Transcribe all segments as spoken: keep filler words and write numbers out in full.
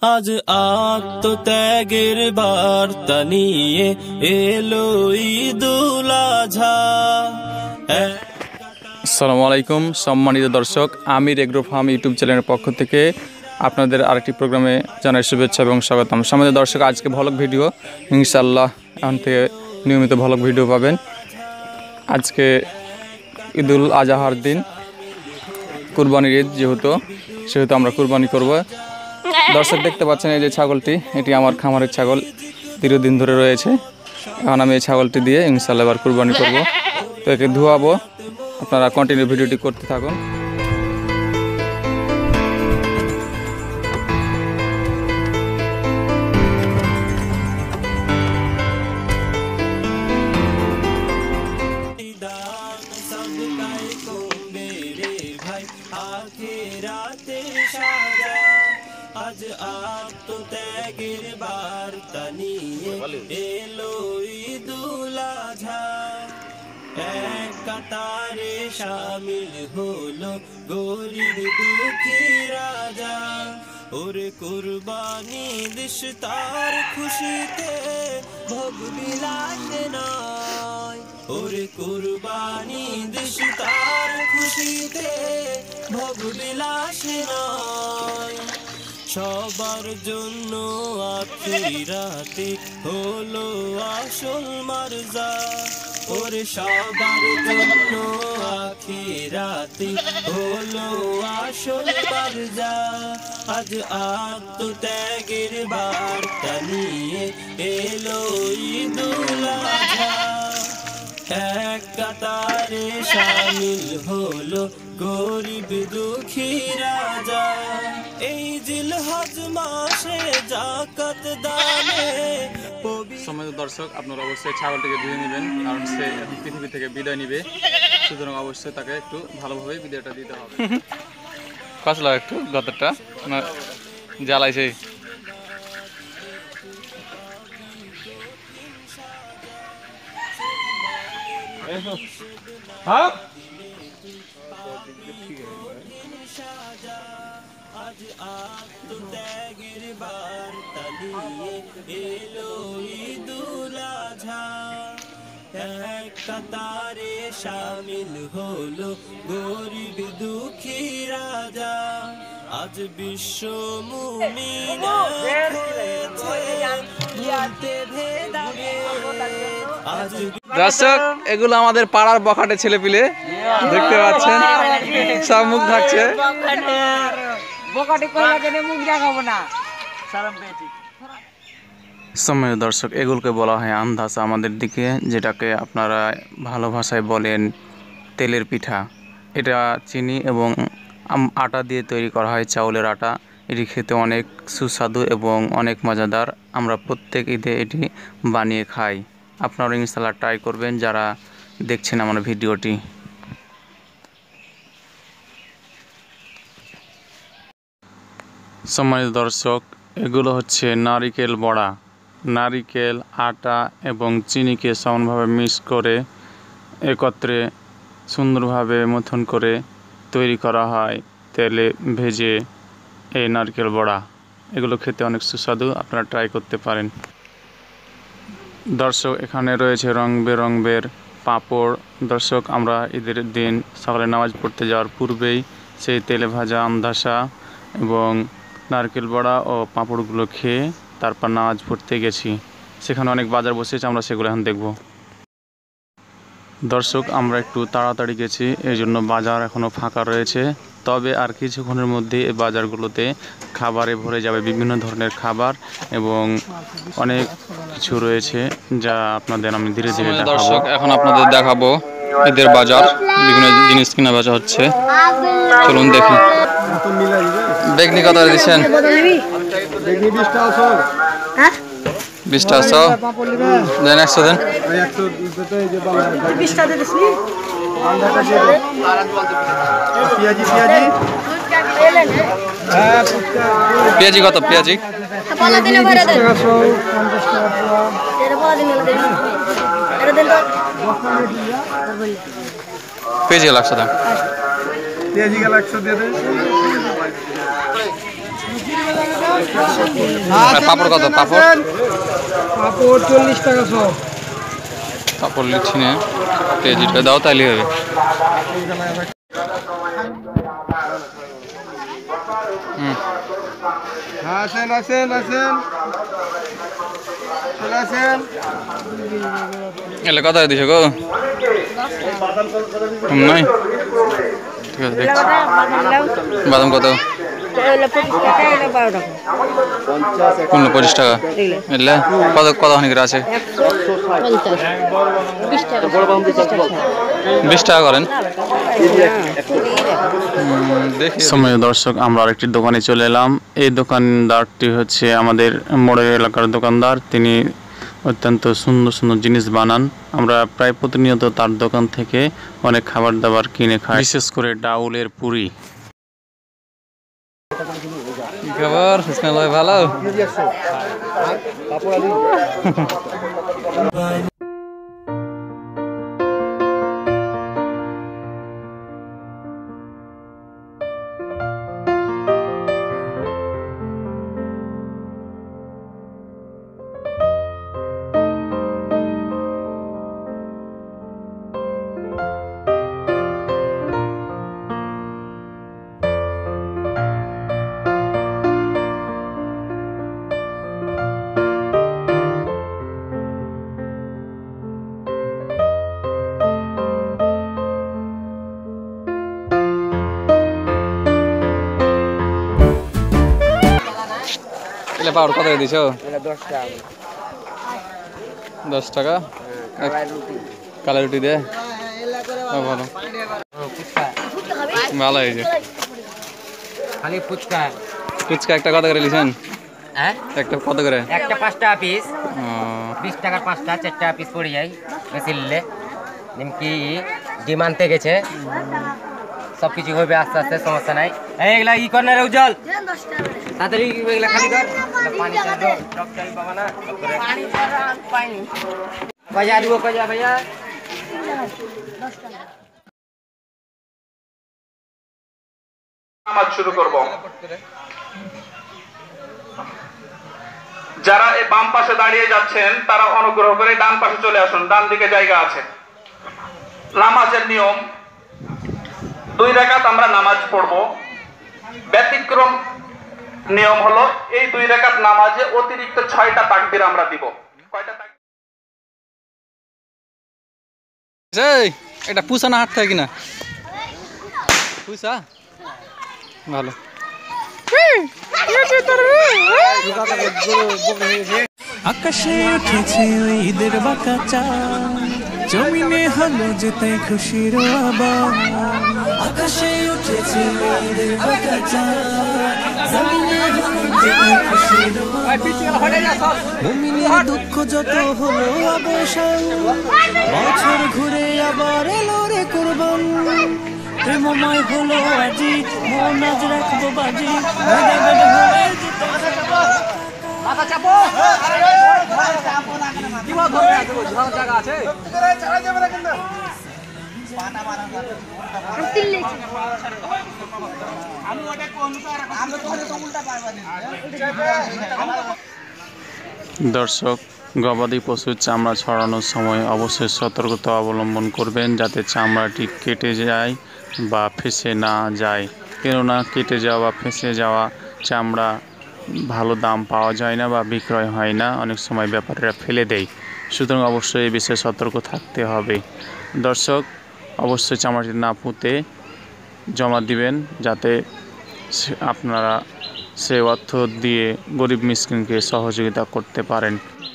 আজ আত্মত্যাগের বার্তা নিয়ে এলো ঈদুল আযহা। আসসালামু আলাইকুম সম্মানিত দর্শক, আমির এগ্রো ফার্ম ইউটিউব চ্যানেলের পক্ষ থেকে আপনাদের আরেকটি প্রোগ্রামে জানাই শুভেচ্ছা এবং স্বাগতম। সম্মানিত দর্শক, আজকে ভ্লগ ভিডিও ইনশাআল্লাহ এখন থেকে নিয়মিত ভ্লগ ভিডিও পাবেন। আজকে ঈদুল আজহার দিন, কুরবানির ঈদ যেহেতু সেহেতু আমরা কুরবানি করব। দর্শক দেখতে পাচ্ছেন এই যে ছাগলটি, এটি আমার খামারের ছাগল, দীর্ঘদিন ধরে রয়েছে। এখন আমি এই ছাগলটি দিয়ে ইনশাআল্লাহ এবার কুরবানি করব, তো একে ধোয়াবো। আপনারা কন্টিনিউ ভিডিওটি করতে থাকুন। আজ আত্মত্যাগের বার্তা নিয়ে এলো ঈদুল আযহা। এক কাতারে শামিল হলো গরিব দুঃখী রাজা। ওরে কুরবানি দিস তার খুশিতে, ভোগ বিলাসে নয়। ওরে কুরবানি দিস তার খুশিতে, ভোগ বিলাসে নয়। সবার জন্য আখিরাতে হলো আসল মারজা। ওরে সবার জন্য আখিরাতে হলো আসল মারজা। আজ আত্মত্যাগের বার্তা নিয়ে এলো ঈদুল আযহা। এক কাতারে শামিল হলো গরিব দুঃখী রাজা। এই জিলহজ মাসে যাকাত দানে। সম্মানিত দর্শক, আপনারা অবশ্যই ছাগলটিকে ধুয়ে নেবেন, কারণ সে এখন পৃথিবী থেকে বিদায় নিবে। সুতরাং অবশ্যই তাকে একটু ভালোভাবে বিদায়টা দিতে হবে। কষলা একটু গতরটা না জ্বালাইছে। হ্যাঁ আজ আত্মত্যাগের বার্তা নিয়ে এলো ঈদুল আযহা। এক কাতারে শামিল হলো গরিব দুঃখী রাজা। আজ বিশ্ব মুমিন আজ দর্শক, এগুলো আমাদের পাড়ার বখাটে ছেলে পিলে, দেখতে পাচ্ছেন সব মুখ থাকছে। সম্মানিত দর্শক, এগুলোকে বলা হয় আমধাসা আমাদের দিকে, যেটাকে আপনারা ভালো ভাষায় বলেন তেলের পিঠা। এটা চিনি এবং আটা দিয়ে তৈরি করা হয়, চাউলের আটা। এটি খেতে অনেক সুস্বাদু এবং অনেক মজাদার। আমরা প্রত্যেক ঈদে এটি বানিয়ে খাই। আপনারা ইনশাআল্লাহ ট্রাই করবেন যারা দেখছেন আমার ভিডিওটি। সম্মানিত দর্শক, এগুলো হচ্ছে নারিকেল বড়া। নারিকেল, আটা এবং চিনিকে সমানভাবে মিক্স করে একত্রে সুন্দরভাবে মথন করে তৈরি করা হয় তেলে ভেজে এই নারকেল বড়া। এগুলো খেতে অনেক সুস্বাদু, আপনারা ট্রাই করতে পারেন। দর্শক, এখানে রয়েছে রং বেরঙের পাঁপড়। দর্শক, আমরা ঈদের দিন সকালে নামাজ পড়তে যাওয়ার পূর্বেই সেই তেলে ভাজা আমধাসা এবং নারকেল বড়া ও পাঁপড়গুলো খেয়ে তারপর নামাজ পড়তে গেছি। সেখানে অনেক বাজার বসেছে, আমরা সেগুলো এখন দেখব। দর্শক, আমরা একটু তাড়াতাড়ি গেছি, এই জন্য বাজার এখনও ফাঁকা রয়েছে। তবে আর কিছুক্ষণের মধ্যে এই বাজারগুলোতে খাবারে ভরে যাবে, বিভিন্ন ধরনের খাবার এবং অনেক কিছু রয়েছে যা আপনাদের আমি ধীরে ধীরে দেখাবো। দর্শক, এখন আপনাদের দেখাবো ঈদের বাজার, বিভিন্ন জিনিস কিনা বেচা হচ্ছে। চলুন দেখি। বেগনি কত দিচ্ছেন? বিশটা সো দেন, একশো দেন। পেঁয়াজি কত? পেঁয়াজি পেঁয়াজি একশো দেন। পেঁয়াজি একশো দিয়ে দেন। আর পাপড় কত? পাপড় পাপড় চল্লিশ টাকা সব। পাপড় লিখছি না, কেজিটা দাও তাইলে হবে। হুম, আসেন আসেন আসেন চলে আসেন। এলে কত দিছো গো? কম নাই? ঠিক আছে দেখছি। বাদাম কত? পনেরো পঁচিশ টাকা। এলে কত কতখানি করে আছে? বিশ টাকা করেন। সময় দর্শক, আমরা আরেকটি দোকানে চলে এলাম। এই দোকানদারটি হচ্ছে আমাদের মোড়ের এলাকার দোকানদার। তিনি অত্যন্ত সুন্দর সুন্দর জিনিস বানান। আমরা প্রায় প্রতিনিয়ত তার দোকান থেকে অনেক খাবার দাবার কিনে খাই, বিশেষ করে ডাউলের পুরি। খবর ভালো? পাউডার কত দিছ? দশ টাকা। কালা রুটি দে, ভালো ভালো হয়েছে। খালি ফুচকা। ফুচকা একটা কত করে লিছেন? হ্যাঁ, একটা কত করে? একটা পাঁচ টাকা পিস। ও, বিশ টাকার পাঁচটা, চার টাকা পিস পড়ে যায় বেশি নিলে। নিমকি ডিম আনতে গেছে, সব কিছু হবে আস্তে আস্তে, সমস্যা নাই। এইগুলা ই কর না রে উজ্জ্বল, তাড়াতাড়ি এগুলা খালি কর। পানি চাই, টক চাই বাবা না। কয়জা দিব, কয়জা ভাইয়া? নামাজ শুরু করব। যারা এই বাম পাশে দাঁড়িয়ে যাচ্ছেন তারা অনুগ্রহ করে ডান পাশে চলে আসুন, ডান দিকে জায়গা আছে। নামাজের নিয়ম, দুই রাকাত আমরা নামাজ পড়ব। ব্যতিক্রম নিয়ম হলো এই দুই রাকাত নামাজে অতিরিক্ত ছয়টা তাকবীর আমরা দিব। কয়টা তাকবীর? এই এটা পুষা না হাট থাকে কিনা? পুষা ভালো। আকাশে উঠেছে ঈদের বাঁকা চাঁদ, জমিনে হলো যেতে খুশির আবার। আকাশে উঠেছে ঈদের বাঁকা চাঁদ, জমিনে হলো যেতে খুশির আবার। মুমিনের দুঃখ যত হলো অবসান, বছর ঘুরে আবার এলো রে কুরবান। প্রেমময় হলো আজি, মন আজ রাখবো বাজি। মাথা চাপো। কি বল ধরে আছে, ঝড় জায়গা আছে। চালা যাবে না কিন্তু। পাটা মারা যাবে। আমি ওটা কোন কার আমরা তো তো উল্টা পারবা না। দর্শক, গবাদি পশুর চামড়া ছড়ানোর সময় অবশ্যই সতর্কতা অবলম্বন করবেন যাতে চামড়াটি কেটে যায় বা ফেঁসে না যায়। কেননা কেটে যাওয়া বা ফেঁসে যাওয়া চামড়া ভালো দাম পাওয়া যায় না বা বিক্রয় হয় না, অনেক সময় ব্যাপারীরা ফেলে দেয়। সুতরাং অবশ্যই এই বিষয়ে সতর্ক থাকতে হবে। দর্শক, অবশ্যই চামড়াটি না পুঁতে জমা দিবেন যাতে আপনারা সেই অর্থ দিয়ে গরিব মিসকিনকে সহযোগিতা করতে পারেন।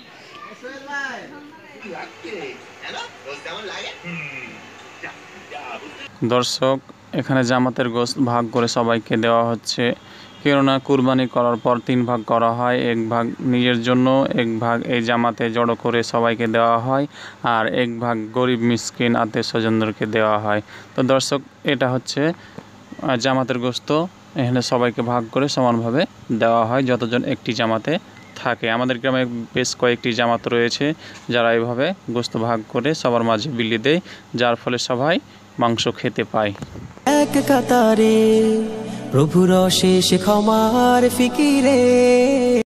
দর্শক, এখানে জামাতের গোশত ভাগ করে সবাইকে দেওয়া হচ্ছে। কেননা কুরবানি করার পর তিন ভাগ করা হয়, এক ভাগ নিজের জন্য, এক ভাগ এই জামাতে জড়ো করে সবাইকে দেওয়া হয়, আর এক ভাগ গরিব মিসকিন আত্মীয় স্বজনদেরকে দেওয়া হয়। তো দর্শক, এটা হচ্ছে জামাতের গোশত, এখানে সবাইকে ভাগ করে সমানভাবে দেওয়া হয় যতজন একটি জামাতে থাকে। আমাদের গ্রামে বেশ কয়েকটি জামাত রয়েছে যারা এইভাবে গোশত ভাগ করে সবার মাঝে বিলি দেয়, যার ফলে সবাই মাংস খেতে পায়। এক কাতারে প্রভুর অশেষ ক্ষমার ফিকিরে।